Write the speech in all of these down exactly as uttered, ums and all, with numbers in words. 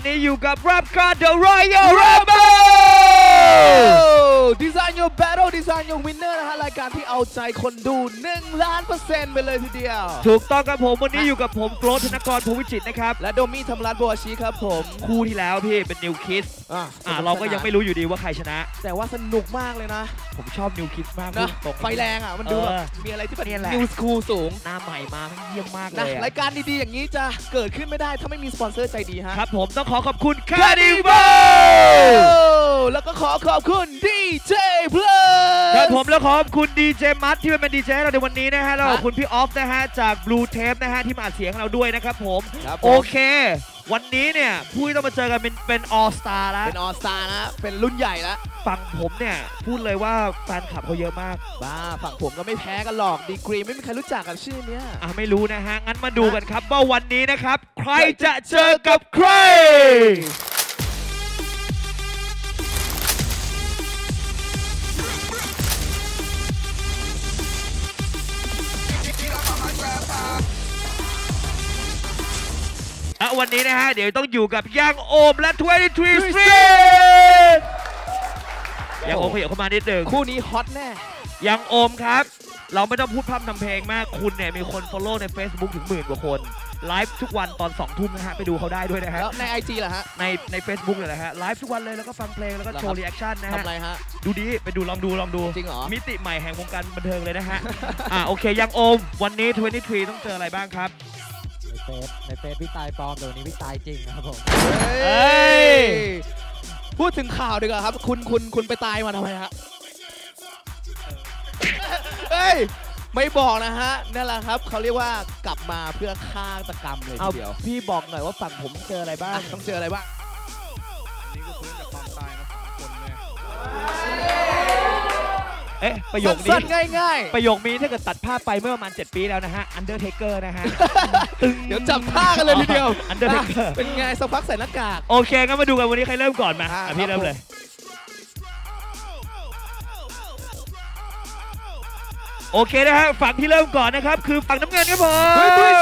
วันนี้อยู่กับ Rapcard The Royal Rumble Design Your Battle Design Your Winner นะฮะรายการที่เอาใจคนดูหนึ่งล้านเปอร์เซ็นต์ไปเลยทีเดียวถูกต้องครับผมวันนี้อยู่กับผมโกรธธนกร พวิจิตรนะครับและโดมี่ธรรมรัตน์ บัวอาชีครับผมคู่ที่แล้วพี่เป็นนิวคิดอ่าเราก็ยังไม่รู้อยู่ดีว่าใครชนะแต่ว่าสนุกมากเลยนะผมชอบนิวคิดมากนะไฟแรงอ่ะมันดูแบบมีอะไรที่เป็นนิวสคูลสูงหน้าใหม่มาเยี่ยมมากเลยรายการดีๆอย่างนี้จะเกิดขึ้นไม่ได้ถ้าไม่มีสปอนเซอร์ใจดีฮะครับผมต้องขอขอบคุณคาร์ดิโวแล้วก็ขอขอบคุณดีเจเพลสครับผมแล้วขอบคุณดีเจมัดที่เป็นดีเจเราในวันนี้นะฮะแล้วขอบคุณพี่ออฟนะฮะจากบลูเทปนะฮะที่มาอัดเสียงเราด้วยนะครับผมโอเควันนี้เนี่ยผู้ที่ต้องมาเจอกันเป็นเป็นออสตาแล้วเป็นออสตานะเป็นรุ่นใหญ่แล้วฝั่งผมเนี่ยพูดเลยว่าแฟนคลับเขาเยอะมากบ้าฝั่งผมก็ไม่แพ้กันหรอกดีกรีไม่มีใครรู้จักกับชื่อเนี้ยอ่ะไม่รู้นะฮะงั้นมาดูกันครับว่าวันนี้นะครับใครจะเจอกับใครวันนี้นะฮะเดี๋ยวต้องอยู่กับยังโอมและยี่สิบสาม Street ยังโอมขยับเข้ามานิดหนึ่งคู่นี้ฮอตแน่ยังโอมครับเราไม่ต้องพูดพร่ำทำเพลงมากคุณเนี่ยมีคน follow ใน Facebook ถึงหมื่นกว่าคนไลฟ์ทุกวันตอนสองทุ่มนะฮะไปดูเขาได้ด้วยนะฮะแล้วใน ไอ จี เหรอฮะในใน Facebook เลยนะฮะไลฟ์ทุกวันเลยแล้วก็ฟังเพลงแล้วก็โชว์รีแอคชั่นนะฮะทำอะไรฮะดูดีไปดูลองดูลองดูจริงเหรอมิติใหม่แห่งวงการบันเทิงเลยนะฮะอ่าโอเคยังโอมวันนี้ยี่สิบสามต้องเจออะไรบ้างครับในเฟซในเฟซพี่ตายปลอมแต่วันนี้พี่ตายจริงครับผมเฮ้ยพูดถึงข่าวดีกว่าครับคุณคุณคุณไปตายมาทำไมฮะเฮ้ยไม่บอกนะฮะนั่นแหละครับเขาเรียกว่ากลับมาเพื่อฆาตกรรมเลยทีเดียวพี่บอกหน่อยว่าฝั่งผมเจออะไรบ้างต้องเจออะไรบ้างนี่ก็ฟื้นจากความตายมาสามคนเลยเอ๊ะประโยคนี้ง่ายๆประโยคนี้ถ้าเกิดตัดภาพไปเมื่อประมาณเจ็ดปีแล้วนะฮะ Undertaker นะฮะเดี๋ยวจับท่ากันเลยทีเดียว Undertaker เป็นไงสักพักใส่หน้ากากโอเคงั้นมาดูกันวันนี้ใครเริ่มก่อนมาพี่เริ่มเลยโอเคนะฮะฝั่งที่เริ่มก่อนนะครับคือฝั่งน้ำเงินครับผม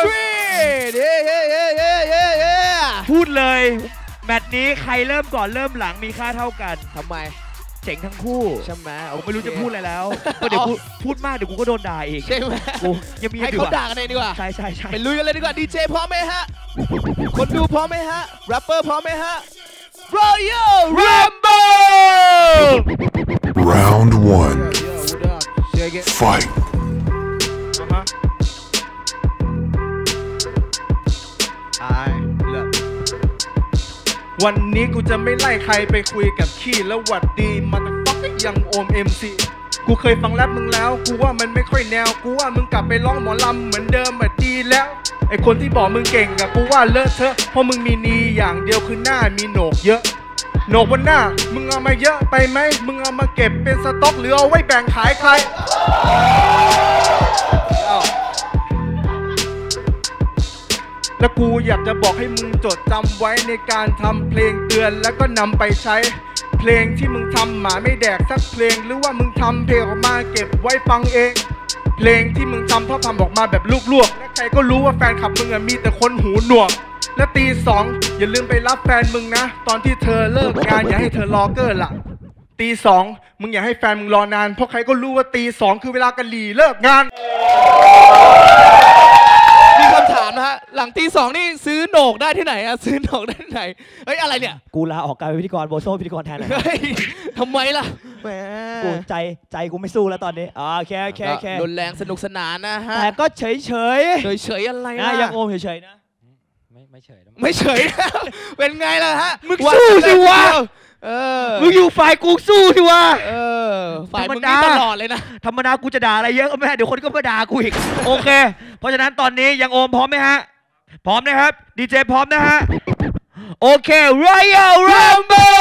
พูดเลยแมตช์นี้ใครเริ่มก่อนเริ่มหลังมีค่าเท่ากันทำไมเจ๋งทั้งคู่ใช่ไหมผมไม่รู้จะพูดอะไรแล้วก็เดี๋ยวพูดมากเดี๋ยวกูก็โดนด่าอีกใช่ไหมกูยังมีให้เขาด่ากันเองดีกว่าใช่ใช่ใช่ไปลุยกันเลยดีกว่าดีเจพร้อมไหมฮะคนดูพร้อมไหมฮะแรปเปอร์พร้อมไหมฮะ Royal Rumble Round one Fight วันนี้กูจะไม่ไล่ใครไปคุยกับขี้แล้วหวัดดีมาแต่ฟักยังโอม เอ็ม ซี กูเคยฟังแรปมึงแล้วกูว่ามันไม่ค่อยแนวกูว่ามึงกลับไปร้องหมอลำเหมือนเดิมแบบดีแล้วไอคนที่บอกมึงเก่งกับกูว่าเลอะเทอะเพราะมึงมีนีอย่างเดียวคือหน้ามีโหนกเยอะโหนกบนหน้ามึงเอามาเยอะไปไหมมึงเอามาเก็บเป็นสต็อกหรือเอาไว้แบ่งขายใครและกูอยากจะบอกให้มึงจดจำไว้ในการทำเพลงเตือนแล้วก็นำไปใช้เพลงที่มึงทำหมาไม่แดกสักเพลงหรือว่ามึงทำเพลงออกมาเก็บไว้ฟังเองเพลงที่มึงทำเพราะทำออกมาแบบลวกๆและใครก็รู้ว่าแฟนคลับมึงมีแต่คนหูหนวกและตีสองอย่าลืมไปรับแฟนมึงนะตอนที่เธอเลิกงานอย่าให้เธอรอเกอร์ละตีสองมึงอย่าให้แฟนมึงรอนานเพราะใครก็รู้ว่าตีสองคือเวลากะหรี่เลิกงานมีคำถามนะฮะหลังตีสองนี่ซื้อโหนกได้ที่ไหนอะซื้อโหนกได้ที่ไหนเฮ้ยอะไรเนี่ยกูลาออกการเป็นพิธีกรโบโซ่พิธีกรแทนเลยเฮ้ยทำไมล่ะแหมกูใจใจกูไม่สู้แล้วตอนนี้โอเคโอเคโอเครุนแรงสนุกสนานนะฮะแต่ก็เฉยเฉยเฉยเฉยอะไรนะยังโอมเฉยเฉยนะไม่ไม่เฉยไม่เฉยเป็นไงล่ะฮะมึงสู้สิวะเออมึงอยู่ฝ่ายกูสู้สิวะเออฝ่ายมึงนี่ตลอดเลยนะธรรมดากูจะด่าอะไรเยอะก็ไม่ได้เดี๋ยวคนก็มาด่ากูอีกโอเคเพราะฉะนั้นตอนนี้ยังโอมพร้อมไหมฮะพร้อมนะครับดีเจพร้อมนะฮะโอเค Royal Rumble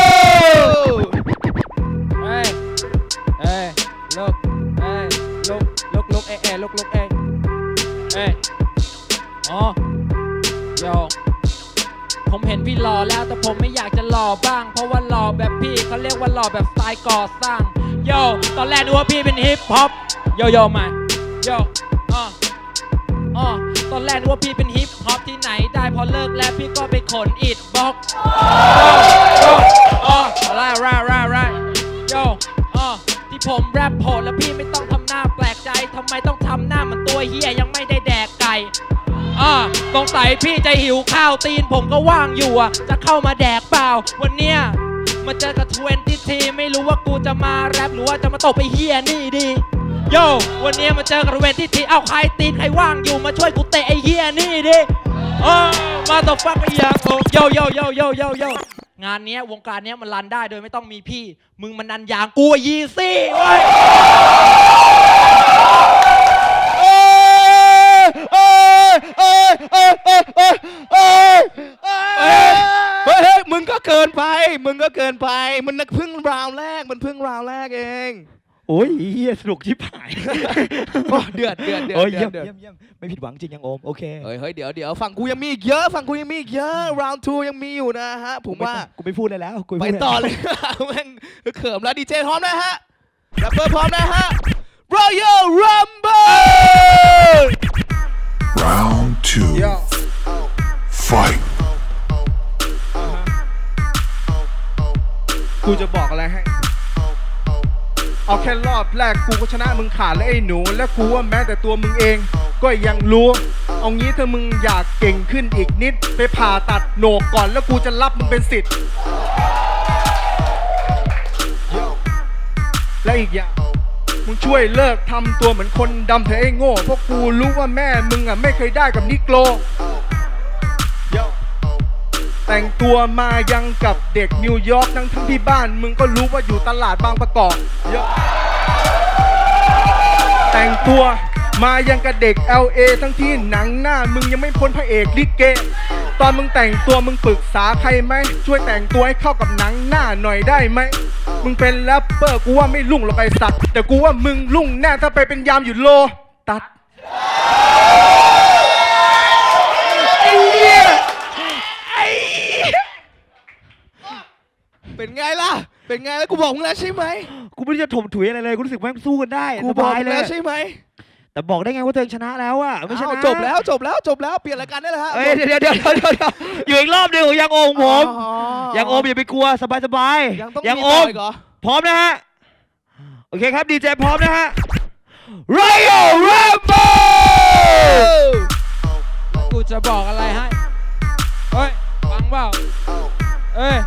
เฮ้ยเฮ้ยลุกเฮ้ยลุกลุกลุกเอเอลุกลุกเอเฮ้ยอ๋อโยผมเห็นพี่หล่อแล้วแต่ผมไม่อยากจะหล่อบ้างเพราะว่าหล่อแบบพี่เขาเรียกว่าหล่อแบบสไตล์ก่อสร้างโยตอนแรกนึกว่าพี่เป็นฮิปฮอปโยโย่มาโยอ๋ออ๋อตอนแรกนึกว่าพี่เป็นฮิปฮอปที่ไหนได้พอเลิกแล้วพี่ก็ไปขนอิฐบล็อกอ๋อไรไรไรไรโยอ๋อที่ผมแรปโหดแล้วพี่ไม่ต้องทำหน้าแปลกใจทำไมต้องทำหน้าเหมือนตัวเฮียยังไม่ได้แดกไก่อ่าสงสัยพี่จะหิวข้าวตีนผมก็ว่างอยู่อ่ะจะเข้ามาแดกเปล่าวันเนี้ยมาเจอกับทเวนตี้ทีไม่รู้ว่ากูจะมาแรปหรือว่าจะมาตบไอ้เฮียนี่ดีโยวันนี้มาเจอกับทเวนตี้ทีเอาใครตีนใครว่างอยู่มาช่วยกูเตะไอ้เฮียนี่ดิโอ้มาตบฟักไอ้ยังโยโยโยโยโยโยงานนี้วงการนี้มันรันได้โดยไม่ต้องมีพี่มึงมันนันยางกูยีซี่เว้ยเฮ้ยเฮ้ยมึงก็เกินไปมึงก็เกินไปมันนักพึ่งราวแรกมันพึ่งราวแรกเองโอ้ยเฮียสนุกชิบหายเดือดเดือดเดือดเยี่ยมเยี่ยมเยี่ยมไม่ผิดหวังจริงยังโอมโอเคเฮ้ยเฮ้ยเดี๋ยวเดี๋ยวฝั่งกูยังมีอีกเยอะฝั่งกูยังมีอีกเยอะ round two ยังมีอยู่นะฮะผมว่ากูไม่พูดเลยแล้วไปต่อเลยแม่งเขิมแล้วดีเจพร้อมนะฮะแรปเปอร์พร้อมนะฮะ Royal Rumble round two fight กูจะบอกอะไรให้เอาแค่รอบแรกกูก็ชนะมึงขาดแล้วไอ้หนูและกูว่าแม้แต่ตัวมึงเองก็ยังรู้เอางี้ถ้ามึงอยากเก่งขึ้นอีกนิดไปผ่าตัดโหนกก่อนแล้วกูจะรับมึงเป็นศิษย์และอีกอย่างมึงช่วยเลิกทำตัวเหมือนคนดำเถอะไอ้โง่เพราะกูรู้ว่าแม่มึงอ่ะไม่เคยได้กับนิโกรแต่งตัวมายังกับเด็กนิวยอร์กทั้งทั้งที่บ้านมึงก็รู้ว่าอยู่ตลาดบางประกอบแต่งตัวมายังกับเด็ก แอล เอ ทั้งที่หนังหน้ามึงยังไม่พ้นพระเอกลิเกตอนมึงแต่งตัวมึงปรึกษาใครไหมช่วยแต่งตัวให้เข้ากับหนังหน้าหน่อยได้ไหมมึงเป็นแรปเปอร์กูว่าไม่ลุ่งหรอกไอ้สัตว์แต่กูว่ามึงลุ่งแน่ถ้าไปเป็นยามอยู่โลตัดไอ้เหี้ยเป็นไงล่ะเป็นไงแล้วกูบอกมึงแล้วใช่ไหมกูไม่ได้จะถมถุยอะไรเลยกูรู้สึกแม่งสู้กันได้กูบอกมึงแล้วใช่ไหมแต่บอกได้ไงว่าตัวเองชนะแล้วอะไม่ใช่จบแล้วจบแล้วจบแล้วเปลี่ยนรายการได้แล้วฮะเดี๋ยวเดี๋ยวเดี๋ยวเดี๋ยวอยู่อีกรอบหนึ่งของยังโอมผมยังโอมอย่าไปกลัวสบายสบายยังโอมพร้อมนะฮะโอเคครับดีเจพร้อมนะฮะ Royal Rumble กูจะบอกอะไรให้เฮ้ยฟังเปล่าเอ้ย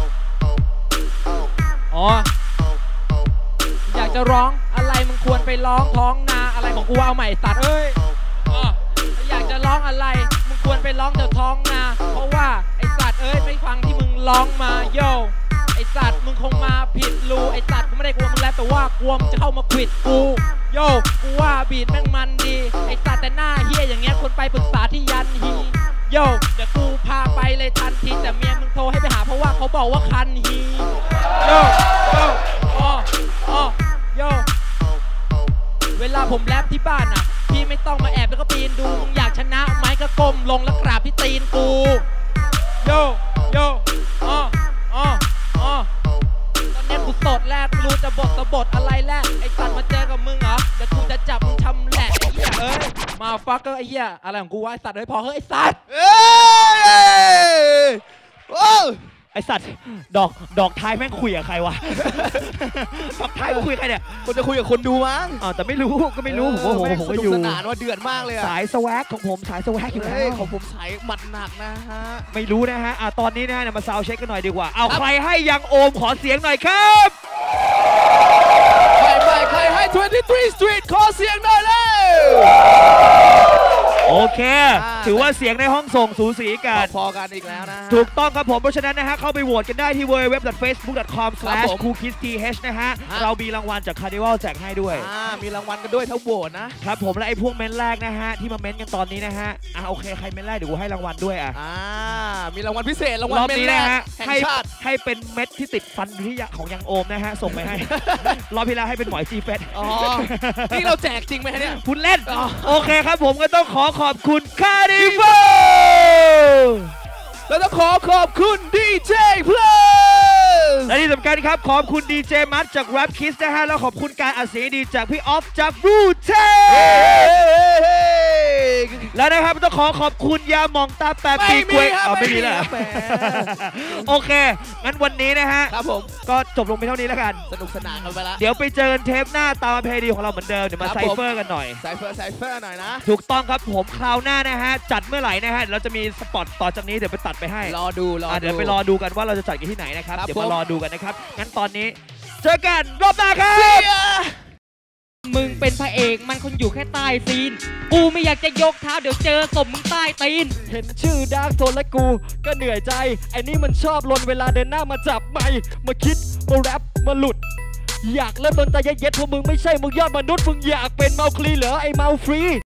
อ๋ออยากจะร้องอะไรมึงควรไปร้องท้องนาอะไรของกูเอาใหม่ตัดเอ้ยอ๋ออยากจะร้องอะไรมึงควรไปร้องแถวท้องนาเพราะว่าไอสัตว์เอ้ยไม่ฟังที่มึงร้องมาโย่ไอสัตว์มึงคงมาผิดรูไอสัตว์กูไม่ได้กลัวมึงแล้วแต่ว่ากลัวมึงจะเข้ามาขวิดกูโย่กูว่าบีทแม่งมันดีไอสัตว์แต่หน้าเฮียอย่างเงี้ยคนไปปรึกษาที่ยันฮีโย่เดี๋ยวกูพาไปเลยทันทีแต่เมียมึงโทรให้ไปหาเพราะว่าเขาบอกว่าคันฮีโย่โย่อ๋ออ๋อโย่เวลาผมแรปที่บ้านน่ะพี่ไม่ต้องมาแอบแล้วก็ปีนดูมึงอยากชนะไหมก็ก้มลงแล้วกราบที่ตีนกูโย่โย่อ๋ออ๋ออ๋อตอนนี้กูสดแรกรู้จะบทตะบทอะไรแรกไอ้สัตว์มาเจอกับมึงเหรอเดี๋ยวกูจะจับมึงทำแหลกไอ้เหี้ยเอ้ยมาฟักเกอร์ไอ้เหี้ยอะไรของกูวะไอ้สัตว์เอ้ยพอเฮ้ยไอ้สัตว์เอ้ยโอ้ไอสัตว์ดอกดอกท้ายแม่งคุยกับใครวะดอกท้ายคุยใครเนี่ยคนจะคุยกับคนดูมั้งอ๋อแต่ไม่รู้ก็ไม่รู้ผมว่าผมก็อยู่สนานว่าเดือดมากเลยสายสวักของผมสายสวักอยู่แล้วของผมสายหมัดหนักนะฮะไม่รู้นะฮะอ่ะตอนนี้นะเนี่ยมาซาวเช็คกันหน่อยดีกว่าเอาใครให้ยังโอมขอเสียงหน่อยครับใครใครใครให้ยี่สิบสาม Street ขอเสียงหน่อยเลยโอเคถือว่าเสียงในห้องส่งสูสีกันพอกันอีกแล้วนะถูกต้องครับผมเพราะฉะนั้นนะฮะเข้าไปโหวตกันได้ที่ ดับเบิลยู ดับเบิลยู ดับเบิลยู ดอท เฟซบุ๊ก ดอท คอม สแลช คูคิด ที เอช นะฮะเรามีรางวัลจากคาร์นิวัลแจกให้ด้วยมีรางวัลกันด้วยทั้งโหวตนะครับผมและไอ้พวกเม้นแรกนะฮะที่มาเม้นกันตอนนี้นะฮะอ่ะโอเคใครเม้นแรกเดี๋ยวกูให้รางวัลด้วยอ่ะมีรางวัลพิเศษรางวัลเม้นแรกให้ให้เป็นเม็ดที่ติดฟันที่ของยังโอมนะฮะส่งไปให้รอบที่แล้วให้เป็นหมอยจีเฟสอ๋อนี่เราแจกจริงไหมเนี่ยคุณเล่นโอเคครับผมก็ต้องขอขอบคุณคาร์นิวัลแล้วต้องขอขอบคุณดีเจเพลสและที่สำคัญครับขอบคุณดีเจมัดจาก Rap Kiss นะฮะแล้วขอบคุณการอัดเสียงดีจากพี่ออฟจากบลูเทปแล้วนะครับต้องขอขอบคุณยาหมองตาแปดปีกล้วยเอาไม่มีแล้ว โอเคงั้นวันนี้นะฮะครับผมก็จบลงไปเท่านี้แล้วกันสนุกสนานกันไปละเดี๋ยวไปเจอกันเทปหน้าตามเพลย์ดีของเราเหมือนเดิมเดี๋ยวมาไซเฟอร์กันหน่อยไซเฟอร์ไซเฟอร์หน่อยนะถูกต้องครับผมคราวหน้านะฮะจัดเมื่อไหร่นะฮะเราจะมีสปอตต่อจากนี้เดี๋ยวไปตัดไปให้รอดูรอดูเดี๋ยวไปรอดูกันว่าเราจะจัดกันที่ไหนนะครับเดี๋ยวมารอดูกันนะครับงั้นตอนนี้เจอกันรอบหน้าครับมึงเป็นพระเอกมันคนอยู่แค่ใต้ซีนกูไม่อยากจะยกเท้าเดี๋ยวเจอศพมึงใต้ตีนเห็นชื่อดาร์กโซนและกูก็เหนื่อยใจไอ้นี่มันชอบลนเวลาเดินหน้ามาจับไมค์มาคิดมาแรปมาหลุดอยากเล่นดนตรีเย็ดๆเพราะมึงไม่ใช่มึงยอดมนุษย์มึงอยากเป็นเมาคลีเหรอไอ้เมาฟรี